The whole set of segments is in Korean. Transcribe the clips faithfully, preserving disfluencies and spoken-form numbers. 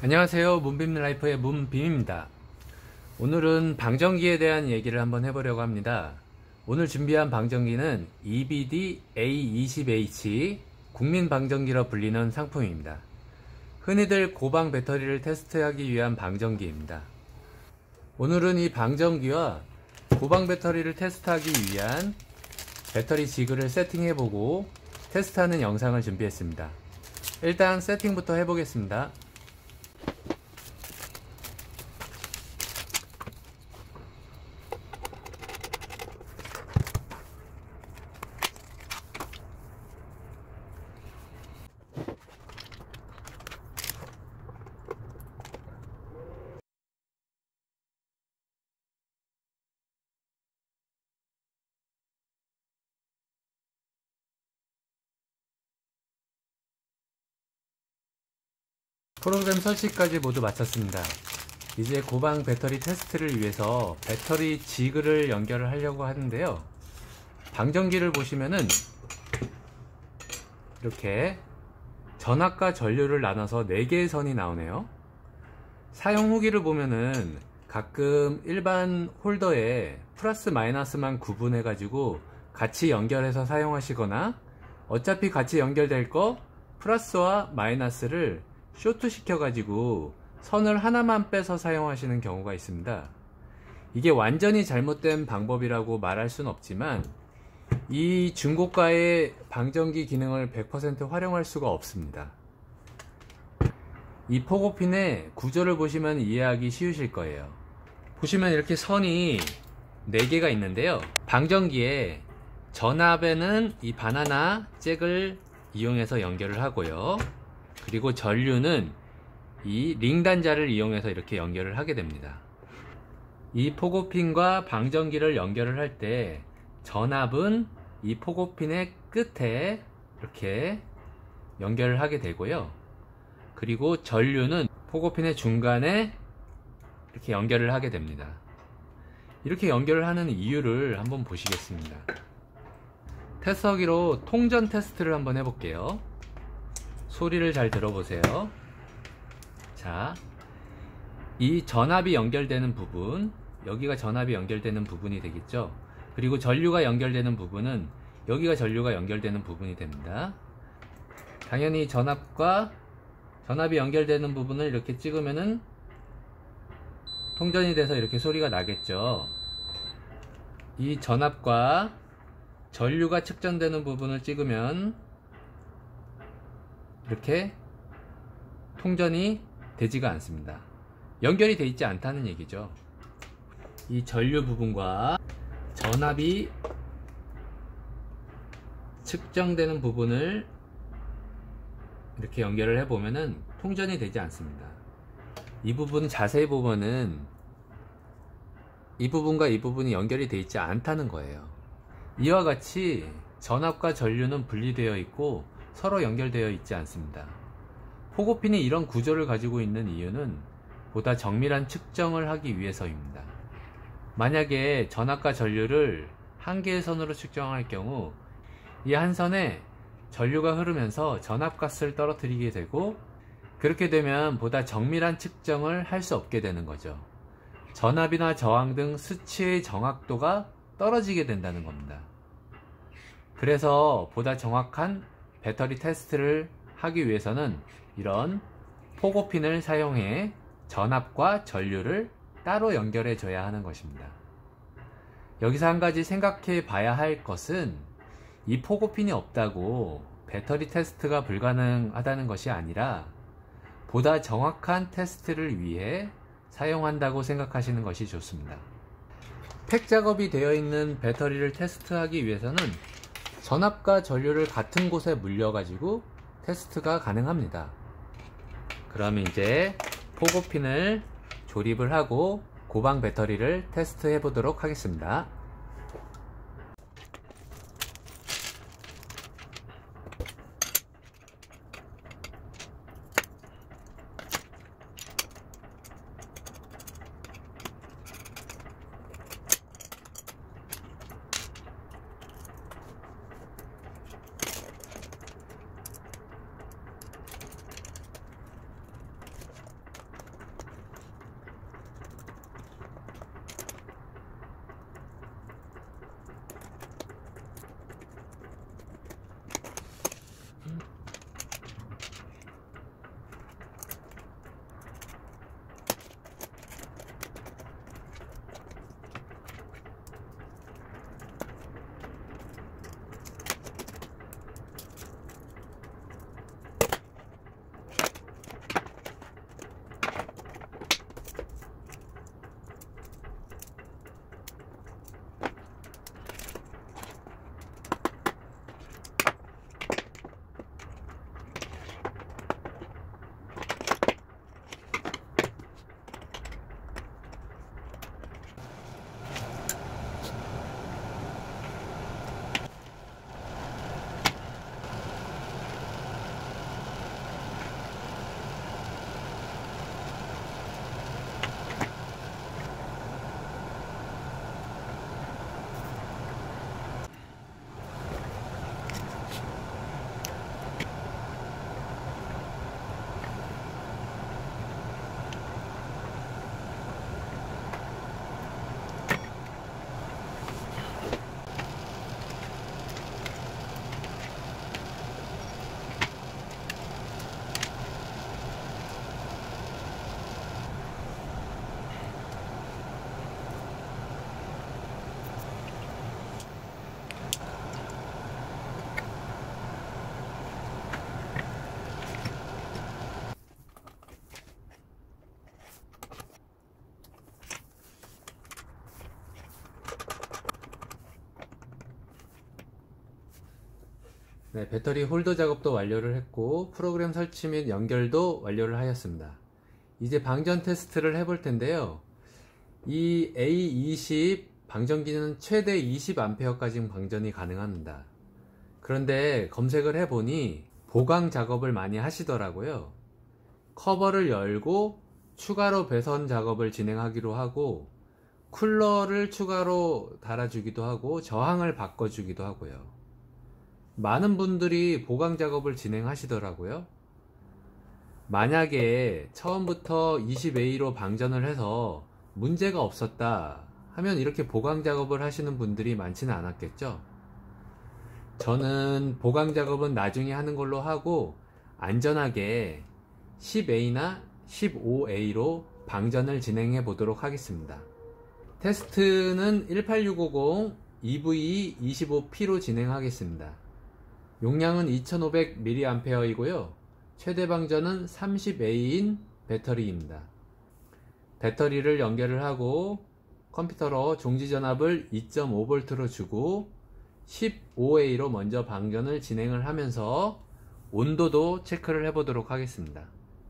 안녕하세요. 문빔라이프의 문빔입니다. 오늘은 방전기에 대한 얘기를 한번 해보려고 합니다. 오늘 준비한 방전기는 이비디 에이 이십 에이치 국민방전기로 불리는 상품입니다. 흔히들 고방 배터리를 테스트하기 위한 방전기입니다. 오늘은 이 방전기와 고방 배터리를 테스트하기 위한 배터리 지그를 세팅해보고 테스트하는 영상을 준비했습니다. 일단 세팅부터 해보겠습니다. 프로그램 설치까지 모두 마쳤습니다. 이제 고방 배터리 테스트를 위해서 배터리 지그를 연결을 하려고 하는데요. 방전기를 보시면은 이렇게 전압과 전류를 나눠서 네 개의 선이 나오네요. 사용 후기를 보면은 가끔 일반 홀더에 플러스 마이너스만 구분해 가지고 같이 연결해서 사용하시거나, 어차피 같이 연결될 거 플러스와 마이너스를 쇼트 시켜 가지고 선을 하나만 빼서 사용하시는 경우가 있습니다. 이게 완전히 잘못된 방법이라고 말할 수는 없지만 이 중고가의 방전기 기능을 백 퍼센트 활용할 수가 없습니다. 이 포고핀의 구조를 보시면 이해하기 쉬우실 거예요. 보시면 이렇게 선이 네 개가 있는데요. 방전기에 전압에는 이 바나나 잭을 이용해서 연결을 하고요. 그리고 전류는 이 링 단자를 이용해서 이렇게 연결을 하게 됩니다. 이 포고핀과 방전기를 연결을 할 때 전압은 이 포고핀의 끝에 이렇게 연결을 하게 되고요. 그리고 전류는 포고핀의 중간에 이렇게 연결을 하게 됩니다. 이렇게 연결을 하는 이유를 한번 보시겠습니다. 테스터기로 통전 테스트를 한번 해볼게요. 소리를 잘 들어보세요. 자, 이 전압이 연결되는 부분, 여기가 전압이 연결되는 부분이 되겠죠. 그리고 전류가 연결되는 부분은 여기가 전류가 연결되는 부분이 됩니다. 당연히 전압과 전압이 연결되는 부분을 이렇게 찍으면은 통전이 돼서 이렇게 소리가 나겠죠. 이 전압과 전류가 측정되는 부분을 찍으면 이렇게 통전이 되지가 않습니다. 연결이 되어 있지 않다는 얘기죠. 이 전류 부분과 전압이 측정되는 부분을 이렇게 연결을 해보면은 통전이 되지 않습니다. 이 부분 자세히 보면은 이 부분과 이 부분이 연결이 되어 있지 않다는 거예요. 이와 같이 전압과 전류는 분리되어 있고 서로 연결되어 있지 않습니다. 포고핀이 이런 구조를 가지고 있는 이유는 보다 정밀한 측정을 하기 위해서입니다. 만약에 전압과 전류를 한 개의 선으로 측정할 경우 이 한 선에 전류가 흐르면서 전압값을 떨어뜨리게 되고, 그렇게 되면 보다 정밀한 측정을 할 수 없게 되는 거죠. 전압이나 저항 등 수치의 정확도가 떨어지게 된다는 겁니다. 그래서 보다 정확한 배터리 테스트를 하기 위해서는 이런 포고핀을 사용해 전압과 전류를 따로 연결해 줘야 하는 것입니다. 여기서 한 가지 생각해 봐야 할 것은 이 포고핀이 없다고 배터리 테스트가 불가능하다는 것이 아니라 보다 정확한 테스트를 위해 사용한다고 생각하시는 것이 좋습니다. 팩 작업이 되어 있는 배터리를 테스트하기 위해서는 전압과 전류를 같은 곳에 물려 가지고 테스트가 가능합니다. 그럼 이제 포고핀을 조립을 하고 고방 배터리를 테스트해 보도록 하겠습니다. 네, 배터리 홀더 작업도 완료를 했고 프로그램 설치 및 연결도 완료를 하였습니다. 이제 방전 테스트를 해볼 텐데요. 이 에이 이십 방전기는 최대 이십 앰페어까지 방전이 가능합니다. 그런데 검색을 해보니 보강 작업을 많이 하시더라고요. 커버를 열고 추가로 배선 작업을 진행하기로 하고 쿨러를 추가로 달아주기도 하고 저항을 바꿔주기도 하고요. 많은 분들이 보강 작업을 진행하시더라고요. 만약에 처음부터 이십 에이로 방전을 해서 문제가 없었다 하면 이렇게 보강 작업을 하시는 분들이 많지는 않았겠죠. 저는 보강 작업은 나중에 하는 걸로 하고 안전하게 십 에이나 십오 에이로 방전을 진행해 보도록 하겠습니다. 테스트는 일팔육오공 이브이 이십오 피로 진행하겠습니다. 용량은 이천오백 밀리앰페어이고요. 최대 방전은 삼십 에이인 배터리입니다. 배터리를 연결을 하고 컴퓨터로 종지전압을 이 점 오 볼트로 주고 십오 에이로 먼저 방전을 진행을 하면서 온도도 체크를 해 보도록 하겠습니다.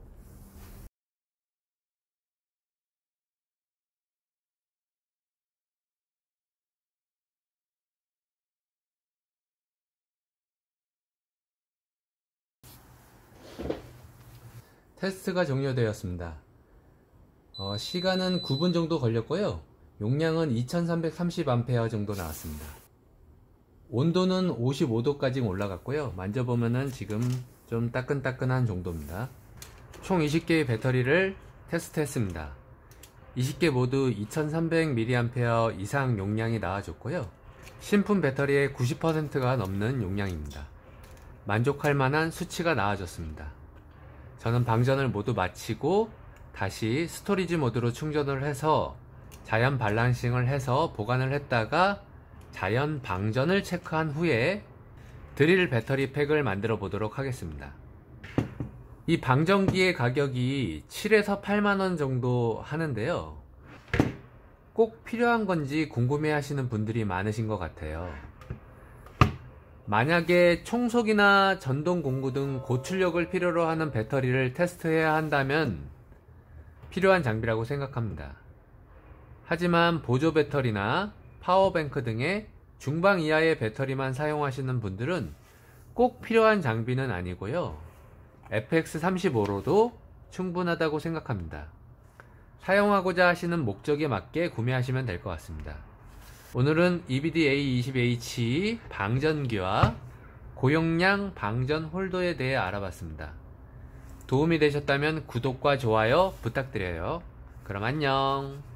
테스트가 종료되었습니다. 어, 시간은 구 분 정도 걸렸고요. 용량은 이천삼백삼십 앰페어 정도 나왔습니다. 온도는 오십오 도까지 올라갔고요. 만져보면은 지금 좀 따끈따끈한 정도입니다. 총 이십 개의 배터리를 테스트했습니다. 이십 개 모두 이천삼백 밀리앰페어 이상 용량이 나와줬고요. 신품 배터리의 구십 퍼센트가 넘는 용량입니다. 만족할 만한 수치가 나와줬습니다. 저는 방전을 모두 마치고 다시 스토리지 모드로 충전을 해서 자연 발란싱을 해서 보관을 했다가 자연 방전을 체크한 후에 드릴 배터리 팩을 만들어 보도록 하겠습니다. 이 방전기의 가격이 칠에서 팔만 원 정도 하는데요. 꼭 필요한 건지 궁금해 하시는 분들이 많으신 것 같아요. 만약에 총속이나 전동 공구 등 고출력을 필요로 하는 배터리를 테스트해야 한다면 필요한 장비라고 생각합니다. 하지만 보조 배터리나 파워뱅크 등의 중방 이하의 배터리만 사용하시는 분들은 꼭 필요한 장비는 아니고요. 에프엑스 삼십오로도 충분하다고 생각합니다. 사용하고자 하시는 목적에 맞게 구매하시면 될 것 같습니다. 오늘은 이비디 에이 이십 에이치 방전기와 고용량 방전 홀더에 대해 알아봤습니다. 도움이 되셨다면 구독과 좋아요 부탁드려요. 그럼 안녕.